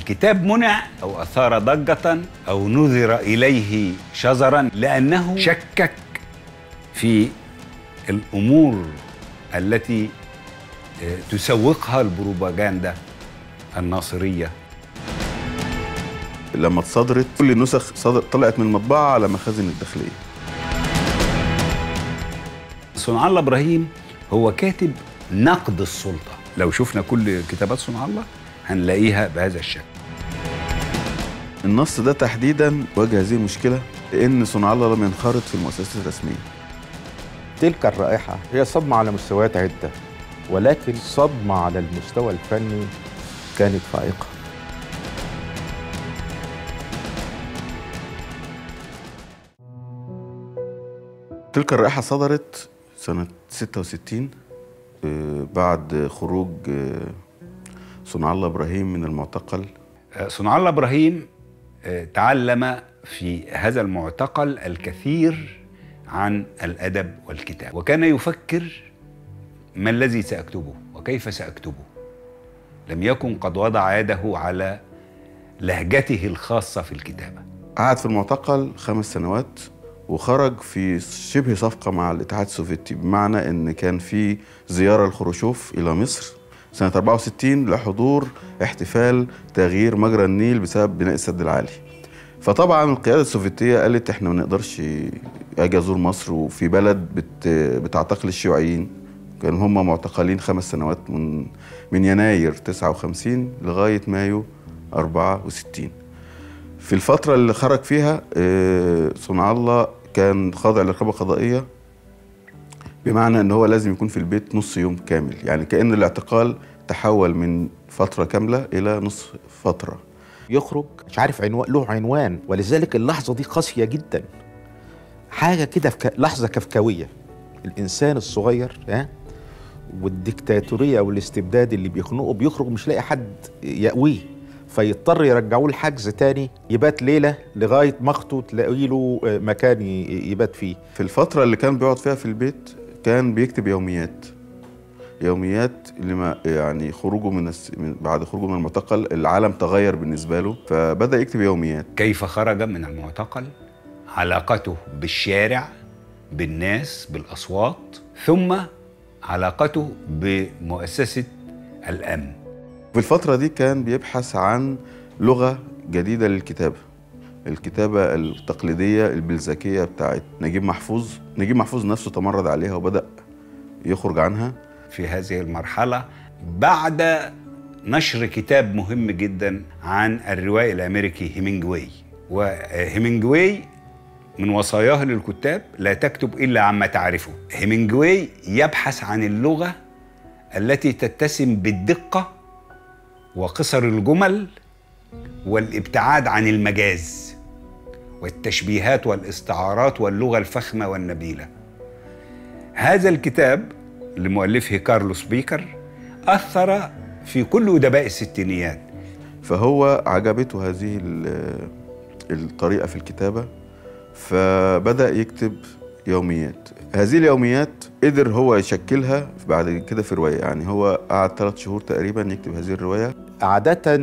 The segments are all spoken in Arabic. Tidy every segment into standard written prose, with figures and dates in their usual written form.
الكتاب منع أو أثار ضجة أو نذر إليه شزرا لأنه شكك في الأمور التي تسوقها البروباغندا الناصرية. لما اتصدرت كل النسخ طلعت من المطبعة على مخازن الداخلية. صنع الله إبراهيم هو كاتب نقد السلطة. لو شفنا كل كتابات صنع الله هنلاقيها بهذا الشكل. النص ده تحديدا واجه هذه المشكلة لأن صنع الله لم ينخرط في المؤسسات الرسمية. تلك الرائحة هي صدمة على مستويات عدة، ولكن صدمة على المستوى الفني كانت فائقة. تلك الرائحة صدرت سنة 66 بعد خروج صنع الله إبراهيم من المعتقل. صنع الله إبراهيم تعلم في هذا المعتقل الكثير عن الأدب والكتاب، وكان يفكر ما الذي سأكتبه وكيف سأكتبه. لم يكن قد وضع يده على لهجته الخاصة في الكتابة. قعد في المعتقل 5 سنوات وخرج في شبه صفقة مع الاتحاد السوفيتي، بمعنى ان كان في زيارة لخروشوف الى مصر سنة 64 لحضور احتفال تغيير مجرى النيل بسبب بناء السد العالي. فطبعا القيادة السوفيتية قالت احنا ما نقدرش اجي ازور مصر وفي بلد بتعتقل الشيوعيين. كانوا هم معتقلين 5 سنوات من يناير 59 لغاية مايو 64. في الفترة اللي خرج فيها صنع الله كان خاضع لرقابة قضائية، بمعنى ان هو لازم يكون في البيت نص يوم كامل، يعني كأن الاعتقال تحول من فترة كاملة إلى نصف فترة. يخرج مش عارف له عنوان، ولذلك اللحظة دي قاسية جدا. حاجة كده لحظة كفكوية. الإنسان الصغير والديكتاتورية والاستبداد اللي بيخنقه بيخرج مش لاقي حد يأويه، فيضطر يرجعوه الحجز تاني يبات ليلة لغاية ما اخته تلاقي له مكان يبات فيه. في الفترة اللي كان بيقعد فيها في البيت كان بيكتب يوميات لما يعني خروجه بعد خروجه من المعتقل العالم تغير بالنسبة له، فبدأ يكتب يوميات. كيف خرج من المعتقل، علاقته بالشارع، بالناس، بالأصوات، ثم علاقته بمؤسسة الأمن. في الفترة دي كان بيبحث عن لغة جديدة للكتابة، الكتابة التقليدية البلزاكية بتاعت نجيب محفوظ. نجيب محفوظ نفسه تمرد عليها وبدأ يخرج عنها. في هذه المرحلة بعد نشر كتاب مهم جدا عن الروائي الأمريكي هيمنجواي، وهيمنجواي من وصاياه للكتاب لا تكتب إلا عما تعرفه. هيمنجواي يبحث عن اللغة التي تتسم بالدقة وقصر الجمل والابتعاد عن المجاز والتشبيهات والاستعارات واللغة الفخمة والنبيلة. هذا الكتاب لمؤلفه كارلوس بيكر أثر في كل أدباء الستينيات. فهو عجبته هذه الطريقة في الكتابة، فبدأ يكتب يوميات. هذه اليوميات قدر هو يشكلها بعد كده في رواية، يعني هو قعد 3 شهور تقريبا يكتب هذه الرواية. عادة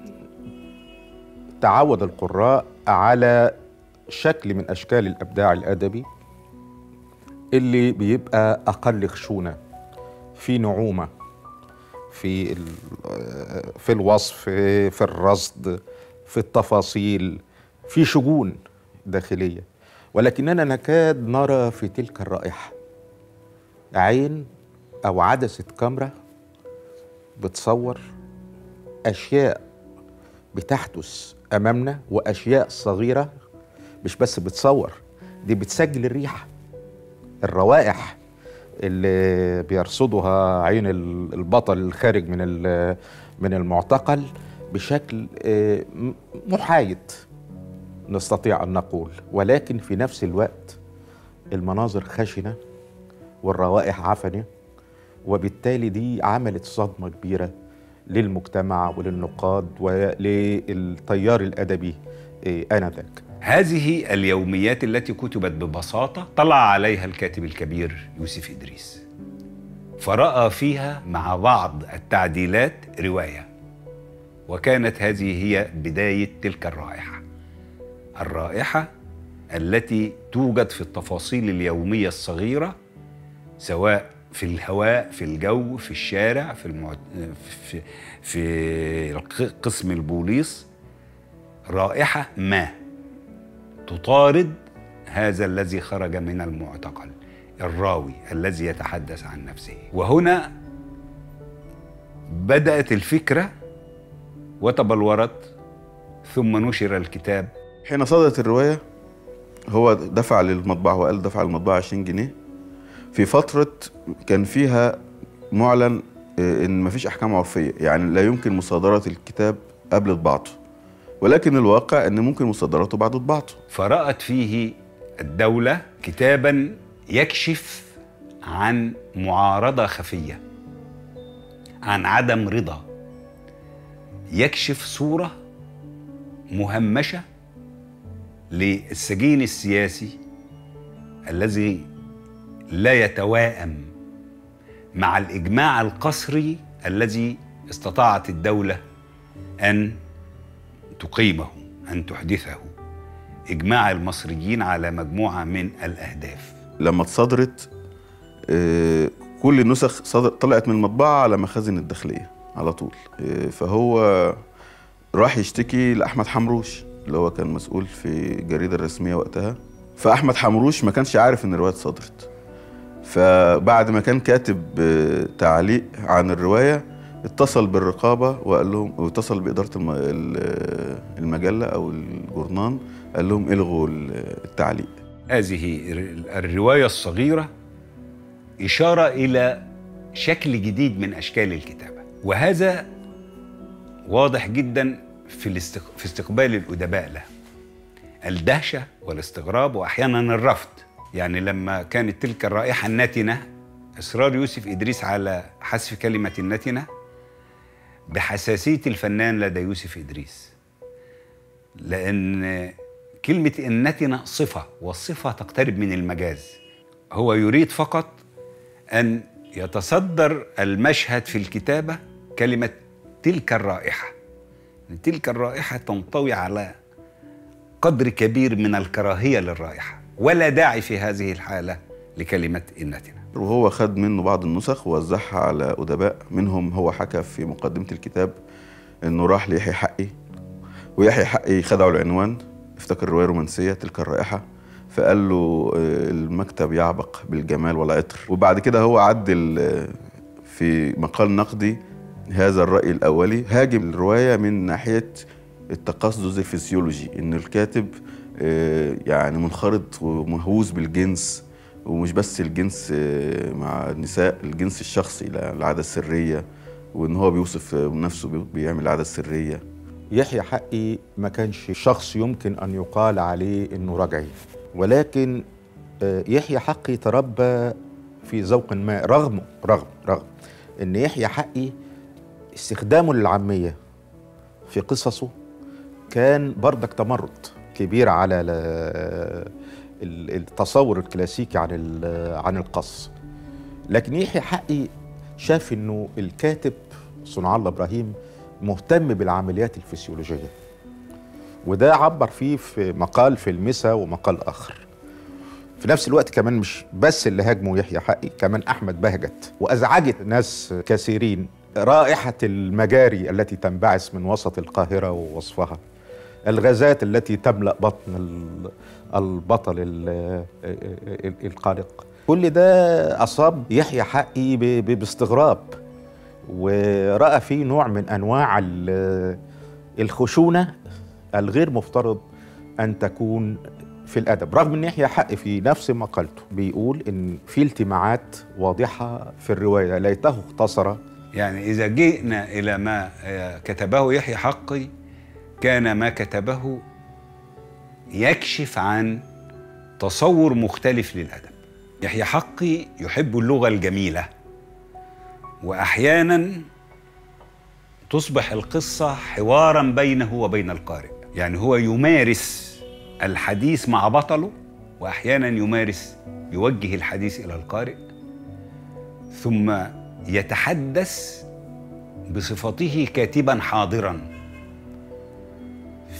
تعود القراء على شكل من أشكال الإبداع الأدبي اللي بيبقى أقل خشونة، في نعومة في الوصف، في الرصد، في التفاصيل، في شجون داخلية. ولكننا نكاد نرى في تلك الرائحة عين أو عدسة كاميرا بتصور أشياء بتحدث أمامنا، وأشياء صغيرة مش بس بتصور، دي بتسجل الريحة، الروائح اللي بيرصدها عين البطل الخارج من المعتقل بشكل محايد نستطيع أن نقول، ولكن في نفس الوقت المناظر خشنة والروائح عفنة، وبالتالي دي عملت صدمة كبيرة للمجتمع وللنقاد وللتيار الأدبي آنذاك. هذه اليوميات التي كتبت ببساطة طلع عليها الكاتب الكبير يوسف إدريس، فرأى فيها مع بعض التعديلات رواية، وكانت هذه هي بداية تلك الرائحة، الرائحة التي توجد في التفاصيل اليومية الصغيرة، سواء في الهواء، في الجو، في الشارع، في قسم البوليس، رائحة ما تطارد هذا الذي خرج من المعتقل، الراوي الذي يتحدث عن نفسه. وهنا بدأت الفكرة وتبلورت، ثم نشر الكتاب. حين صدرت الرواية هو دفع للمطبعة، وقال دفع للمطبعة 20 جنيه في فترة كان فيها معلن إن مفيش أحكام عرفية، يعني لا يمكن مصادرة الكتاب قبل طباعته، ولكن الواقع إن ممكن مصادرته بعد طباعته. فرأت فيه الدولة كتابا يكشف عن معارضة خفية، عن عدم رضا، يكشف صورة مهمشة للسجين السياسي الذي لا يتوائم مع الإجماع القسري الذي استطاعت الدولة أن تقيمه، أن تحدثه، إجماع المصريين على مجموعة من الأهداف. لما اتصدرت كل النسخ طلعت من المطبعة على مخازن الداخلية على طول. فهو راح يشتكي لأحمد حمروش اللي هو كان مسؤول في الجريدة الرسمية وقتها، فأحمد حمروش ما كانش عارف إن الرواية اتصدرت. فبعد ما كان كاتب تعليق عن الرواية اتصل بالرقابة وقال لهم، واتصل بإدارة المجلة أو الجورنان، قال لهم الغوا التعليق. هذه الرواية الصغيرة إشارة إلى شكل جديد من أشكال الكتابة، وهذا واضح جدا في استقبال الأدباء له، الدهشة والاستغراب وأحيانا الرفض. يعني لما كانت تلك الرائحة النتنة، إصرار يوسف إدريس على حذف كلمة النتنة بحساسية الفنان لدى يوسف إدريس، لأن كلمة النتنة صفة، والصفة تقترب من المجاز. هو يريد فقط أن يتصدر المشهد في الكتابة كلمة تلك الرائحة. تلك الرائحة تنطوي على قدر كبير من الكراهية للرائحة، ولا داعي في هذه الحالة لكلمة النتنة. وهو خد منه بعض النسخ ووزعها على أدباء، منهم هو حكى في مقدمة الكتاب إنه راح ليحيى حقي، ويحيى حقي خدعه العنوان، افتكر رواية رومانسية تلك الرائحة، فقال له المكتب يعبق بالجمال والعطر. وبعد كده هو عدل في مقال نقدي هذا الرأي الأولي، هاجم الرواية من ناحية التقصد الفسيولوجي، إن الكاتب يعني منخرط ومهووس بالجنس، ومش بس الجنس مع النساء، الجنس الشخصي، العادة السرية، وإن هو بيوصف نفسه بيعمل العادة السرية. يحيى حقي ما كانش شخص يمكن أن يقال عليه إنه رجعي، ولكن يحيى حقي تربى في ذوق ما، رغم إن يحيى حقي استخدامه للعامية في قصصه كان بردك تمرد كبير على التصور الكلاسيكي عن القص. لكن يحيى حقي شاف إنه الكاتب صنع الله إبراهيم مهتم بالعمليات الفسيولوجية، وده عبر فيه في مقال في المسا ومقال آخر. في نفس الوقت كمان مش بس اللي هاجموا يحيى حقي، كمان أحمد بهجت، وأزعجت ناس كثيرين رائحة المجاري التي تنبعث من وسط القاهرة ووصفها، الغازات التي تملأ بطن البطل القلق. كل ده أصاب يحيى حقي باستغراب، ورأى فيه نوع من أنواع الخشونة الغير مفترض أن تكون في الأدب، رغم أن يحيى حقي في نفس مقالته بيقول إن في التماعات واضحة في الرواية ليته اختصر. يعني إذا جئنا إلى ما كتبه يحيى حقي، كان ما كتبه يكشف عن تصور مختلف للأدب. يحيى حقي يحب اللغة الجميلة، وأحياناً تصبح القصة حواراً بينه وبين القارئ. يعني هو يمارس الحديث مع بطله، وأحياناً يوجه الحديث إلى القارئ، ثم يتحدث بصفته كاتباً حاضراً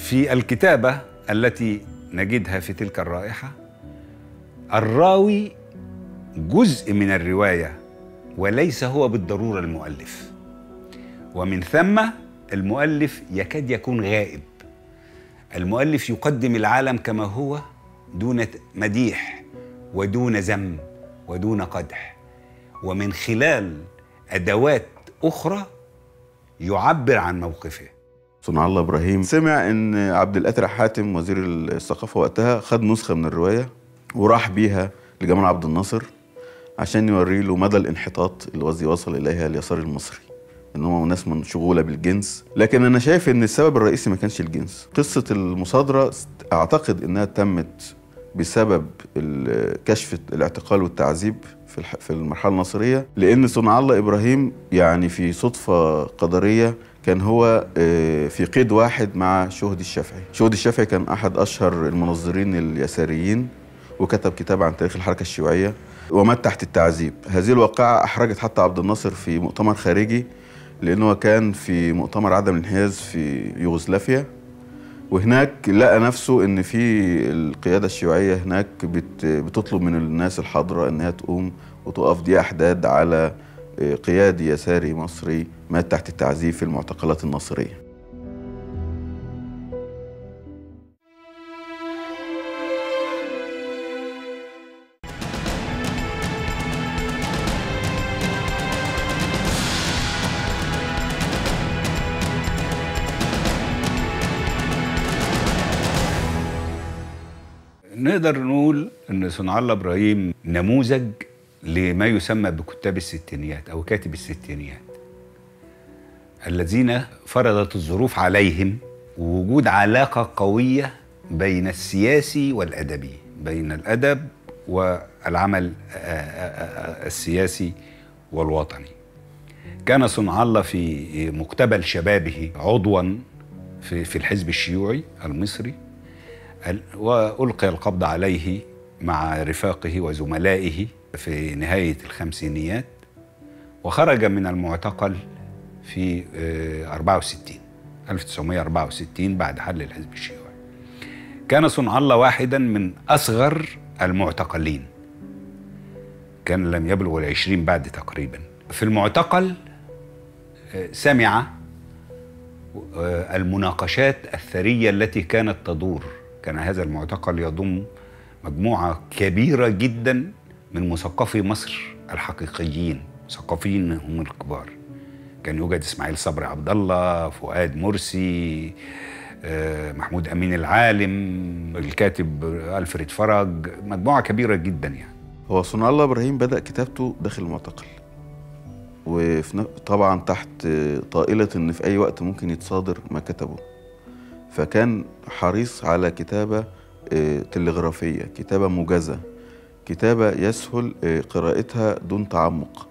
في الكتابة التي نجدها في تلك الرائحة، الراوي جزء من الرواية وليس هو بالضرورة المؤلف، ومن ثم المؤلف يكاد يكون غائب. المؤلف يقدم العالم كما هو دون مديح ودون ذم ودون قدح، ومن خلال أدوات أخرى يعبر عن موقفه. صنع الله إبراهيم سمع إن عبد القادر حاتم وزير الثقافة وقتها خد نسخة من الرواية وراح بيها لجمال عبد الناصر عشان يوري له مدى الانحطاط الذي وصل إليها اليسار المصري، إن هم ناس مشغولة بالجنس. لكن أنا شايف إن السبب الرئيسي ما كانش الجنس. قصة المصادرة أعتقد إنها تمت بسبب كشف الاعتقال والتعذيب في المرحلة الناصرية، لأن صنع الله إبراهيم يعني في صدفة قدرية كان هو في قيد واحد مع شهدي الشافعي. شهدي الشافعي كان أحد أشهر المنظرين اليساريين، وكتب كتاب عن تاريخ الحركة الشيوعية ومات تحت التعذيب. هذه الواقعة أحرجت حتى عبد الناصر في مؤتمر خارجي، لأنه كان في مؤتمر عدم الانحياز في يوغوسلافيا، وهناك لقى نفسه ان في القياده الشيوعيه هناك بتطلب من الناس الحاضره انها تقوم وتقف دقيقه حداد على قيادي يساري مصري مات تحت التعذيب في المعتقلات الناصريه. نقدر نقول ان صنع الله إبراهيم نموذج لما يسمى بكتاب الستينيات او كاتب الستينيات، الذين فرضت الظروف عليهم وجود علاقة قوية بين السياسي والأدبي، بين الأدب والعمل السياسي والوطني. كان صنع الله في مقتبل شبابه عضوا في الحزب الشيوعي المصري، وألقي القبض عليه مع رفاقه وزملائه في نهاية الخمسينيات، وخرج من المعتقل في 1964 بعد حل الحزب الشيوعي. كان صنع الله واحدا من أصغر المعتقلين، كان لم يبلغ 20 بعد تقريبا. في المعتقل سمع المناقشات الثرية التي كانت تدور. كان هذا المعتقل يضم مجموعة كبيرة جدا من مثقفي مصر الحقيقيين، مثقفين هم الكبار. كان يوجد إسماعيل صبري عبد الله، فؤاد مرسي، محمود أمين العالم، الكاتب ألفريد فرج، مجموعة كبيرة جدا يعني. هو صنع الله إبراهيم بدأ كتابته داخل المعتقل، وطبعا تحت طائلة إن في أي وقت ممكن يتصادر ما كتبه، فكان حريص على كتابة تلغرافية، كتابة موجزة، كتابة يسهل قراءتها دون تعمق.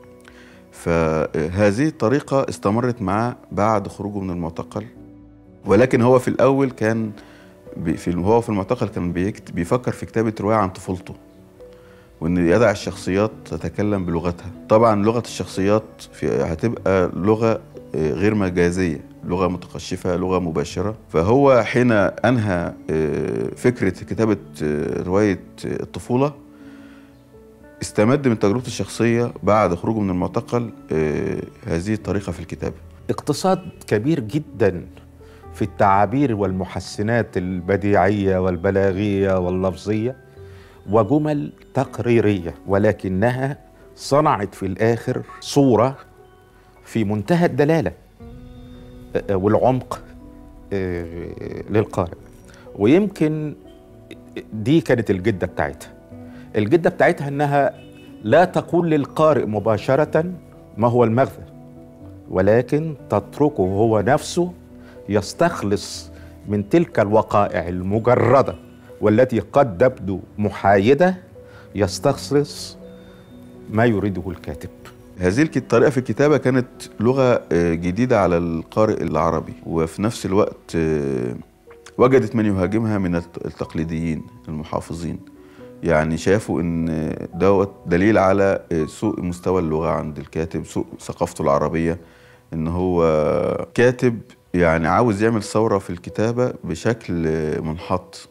فهذه الطريقة استمرت معه بعد خروجه من المعتقل. ولكن هو في الأول كان هو في المعتقل كان بيفكر في كتابة رواية عن طفولته، وإن يدع الشخصيات تتكلم بلغتها. طبعا لغة الشخصيات هتبقى لغة غير مجازية، لغة متقشفة، لغة مباشرة. فهو حين أنهى فكرة كتابة رواية الطفولة استمد من تجربته الشخصية بعد خروجه من المعتقل هذه الطريقة في الكتابة. اقتصاد كبير جدا في التعابير والمحسنات البديعية والبلاغية واللفظية وجمل تقريرية، ولكنها صنعت في الآخر صورة في منتهى الدلالة والعمق للقارئ. ويمكن دي كانت الجدة بتاعتها. الجدة بتاعتها انها لا تقول للقارئ مباشرة ما هو المغزى، ولكن تتركه هو نفسه يستخلص من تلك الوقائع المجردة والتي قد تبدو محايدة، يستخلص ما يريده الكاتب. هذه الطريقة في الكتابة كانت لغة جديدة على القارئ العربي، وفي نفس الوقت وجدت من يهاجمها من التقليديين المحافظين. يعني شافوا ان دوت دليل على سوء مستوى اللغة عند الكاتب، سوء ثقافته العربية، ان هو كاتب يعني عاوز يعمل ثورة في الكتابة بشكل منحط.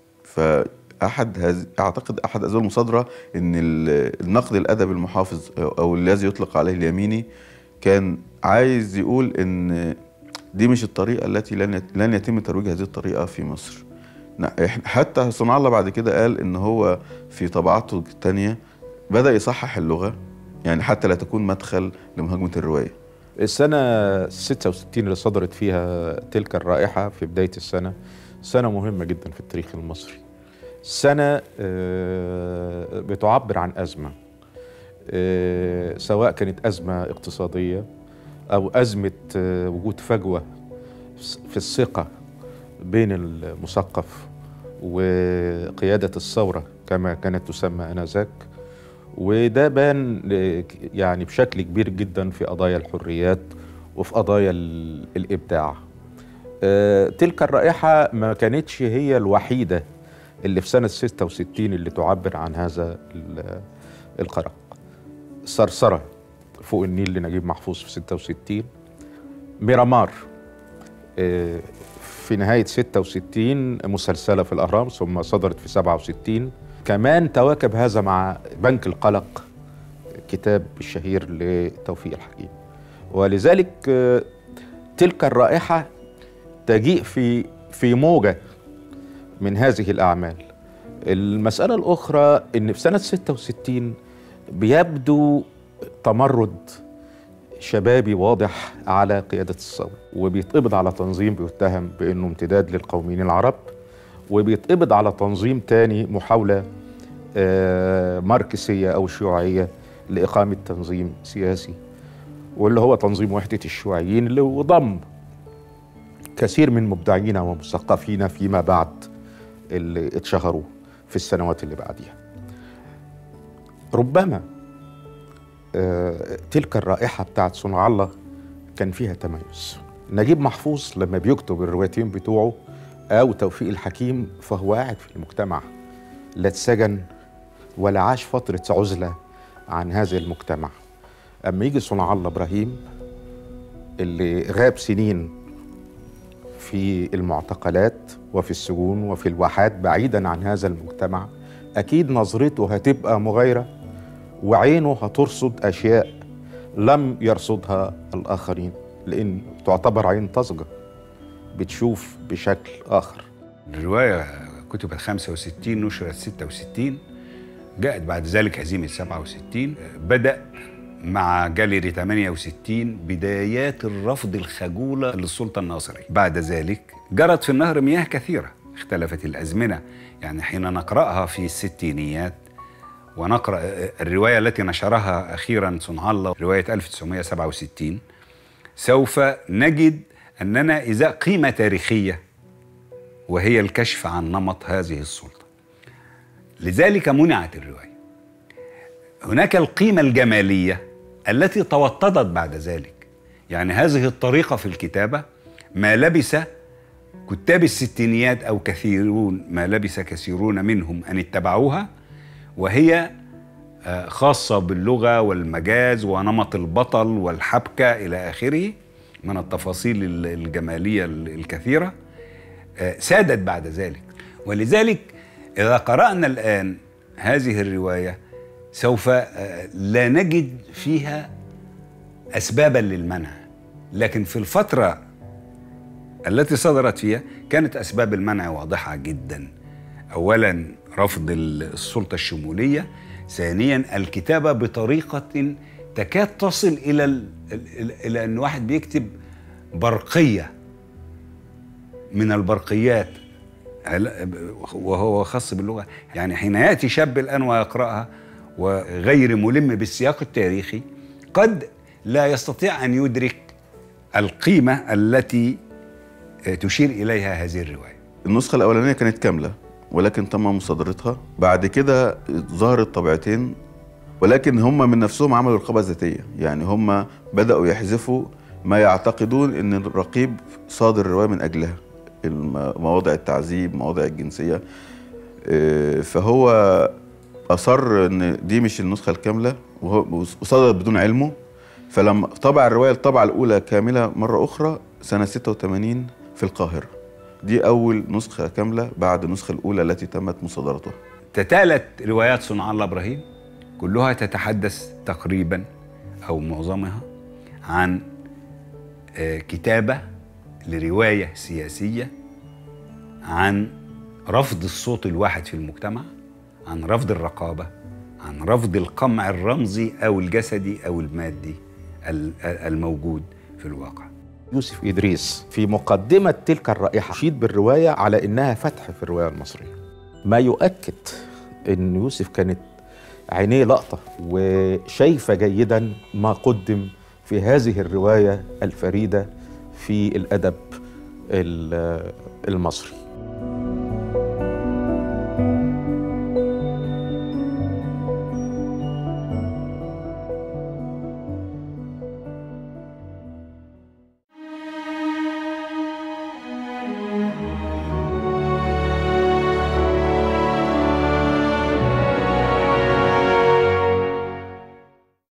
أعتقد أحد أسباب المصادرة إن النقد الأدبي المحافظ أو الذي يطلق عليه اليميني كان عايز يقول إن دي مش الطريقة التي لن يتم ترويج هذه الطريقة في مصر. حتى صنع الله بعد كده قال إن هو في طبعاته الثانية بدأ يصحح اللغة، يعني حتى لا تكون مدخل لمهاجمة الرواية. السنة 66 اللي صدرت فيها تلك الرائحة في بداية السنة، سنة مهمة جدا في التاريخ المصري. سنة بتعبر عن أزمة، سواء كانت أزمة اقتصادية أو أزمة وجود فجوة في الثقة بين المثقف وقيادة الثورة كما كانت تسمى آنذاك. وده بان يعني بشكل كبير جدا في قضايا الحريات وفي قضايا الإبداع. تلك الرائحة ما كانتش هي الوحيدة اللي في سنة 66 اللي تعبر عن هذا القرق. صرصرة فوق النيل لنجيب محفوظ في 66، ميرامار في نهاية 66 مسلسلة في الأهرام ثم صدرت في 67. كمان تواكب هذا مع بنك القلق، كتاب الشهير لتوفيق الحكيم. ولذلك تلك الرائحة تجيء في موجة من هذه الأعمال. المسألة الأخرى إن في سنة 66 بيبدو تمرد شبابي واضح على قيادة الثورة، وبيتقبض على تنظيم بيتهم بأنه امتداد للقوميين العرب، وبيتقبض على تنظيم تاني محاولة ماركسية أو شيوعية لإقامة تنظيم سياسي، واللي هو تنظيم وحدة الشيوعيين، اللي ضم كثير من مبدعين ومثقفين فيما بعد اللي اتشهروا في السنوات اللي بعديها. ربما تلك الرائحة بتاعت صنع الله كان فيها تميز. نجيب محفوظ لما بيكتب الروايتين بتوعه أو توفيق الحكيم فهو قاعد في المجتمع، لا اتسجن ولا عاش فترة عزلة عن هذا المجتمع. أما يجي صنع الله إبراهيم اللي غاب سنين في المعتقلات وفي السجون وفي الواحات بعيدا عن هذا المجتمع، أكيد نظرته هتبقى مغايرة وعينه هترصد أشياء لم يرصدها الآخرين، لأن تعتبر عين طازجة بتشوف بشكل آخر. الرواية كتبت 65 نشرت 66، جاءت بعد ذلك هزيمة 67، بدأ مع جاليري 68 بدايات الرفض الخجولة للسلطة الناصرية. بعد ذلك جرت في النهر مياه كثيرة، اختلفت الأزمنة. يعني حين نقرأها في الستينيات ونقرأ الرواية التي نشرها أخيرا صنع الله، رواية 1967، سوف نجد أننا إزاء قيمة تاريخية وهي الكشف عن نمط هذه السلطة. لذلك منعت الرواية. هناك القيمة الجمالية التي توطدت بعد ذلك. يعني هذه الطريقة في الكتابة ما لبس كتاب الستينيات أو ما لبس كثيرون منهم أن اتبعوها، وهي خاصة باللغة والمجاز ونمط البطل والحبكة إلى آخره من التفاصيل الجمالية الكثيرة، سادت بعد ذلك. ولذلك إذا قرأنا الآن هذه الرواية سوف لا نجد فيها أسبابا للمنع، لكن في الفترة التي صدرت فيها كانت أسباب المنع واضحة جدا. أولا رفض السلطة الشمولية، ثانيا الكتابة بطريقة تكاد تصل إلى أن واحد بيكتب برقية من البرقيات وهو خاص باللغة. يعني حين يأتي شاب الآن ويقرأها وغير ملم بالسياق التاريخي قد لا يستطيع أن يدرك القيمة التي تشير إليها هذه الرواية. النسخة الأولانية كانت كاملة ولكن تم مصادرتها. بعد كده ظهرت طبعتين، ولكن هم من نفسهم عملوا رقابة ذاتية. يعني هم بدأوا يحذفوا ما يعتقدون أن الرقيب صادر الرواية من أجلها، مواضع التعذيب، مواضع الجنسية. فهو أصر أن دي مش النسخة الكاملة وصدرت بدون علمه. فلما طبع الرواية الطبعة الأولى كاملة مرة أخرى سنة 86 في القاهرة. دي أول نسخة كاملة بعد النسخة الأولى التي تمت مصادرتها. تتالت روايات صنع الله إبراهيم كلها تتحدث تقريبا أو معظمها عن كتابة لرواية سياسية، عن رفض الصوت الواحد في المجتمع، عن رفض الرقابة، عن رفض القمع الرمزي أو الجسدي أو المادي الموجود في الواقع. يوسف إدريس في مقدمة تلك الرائحة أشيد بالرواية على إنها فتح في الرواية المصرية، ما يؤكد إن يوسف كانت عينيه لقطة وشايفة جيدا ما قدم في هذه الرواية الفريدة في الأدب المصري.